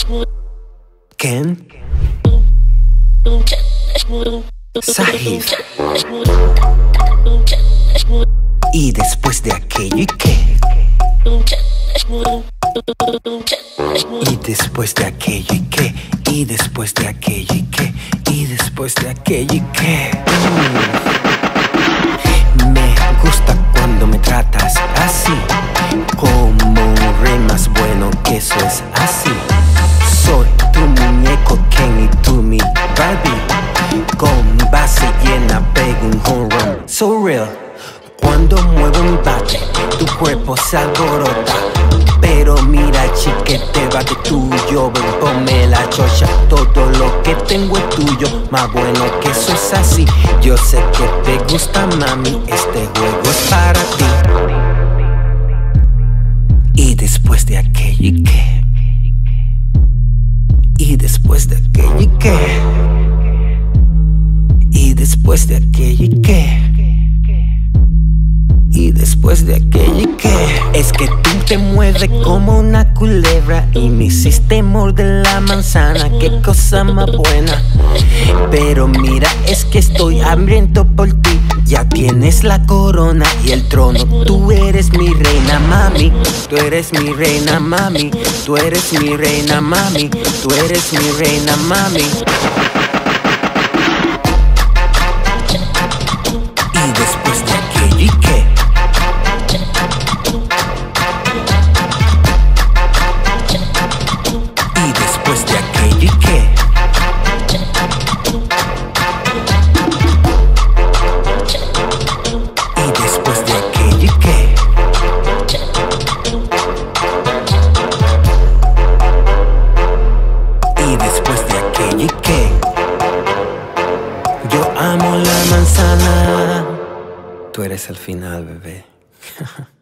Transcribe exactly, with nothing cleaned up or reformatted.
Ken Sahid. Y después de aquello y qué. Y después de aquello y qué. Y después de aquello y qué. Y después de aquello y qué. mm. Me gusta cuando me tratas así, como un rey más bueno, que eso es así. Soy tu muñeco Ken y tú mi Barbie. Con base llena pego un home run so real. Cuando muevo un bate, tu cuerpo se alborota. Pero mira, chiquete, bate tuyo. Ven, ponme la chocha. Todo lo que tengo es tuyo. Más bueno que eso es así. Yo sé que te gusta, mami. Este juego es para ti. Y después de aquello y qué. Y después de aquello y qué. Y después de aquello y qué. Y después de aquello y qué. Es que tú te mueves como una culebra y me hiciste morder la manzana. Qué cosa más buena. Pero mira, es que estoy hambriento por ti. Ya tienes la corona y el trono. Tú eres mi reina, mami. Tú eres mi reina, mami. Tú eres mi reina, mami. Tú eres mi reina, mami. Y después de aquello y qué. Y después de aquello y qué. Y después de aquello y qué. Y después de aquello y qué. Yo amo la manzana. Tú eres el final, bebé.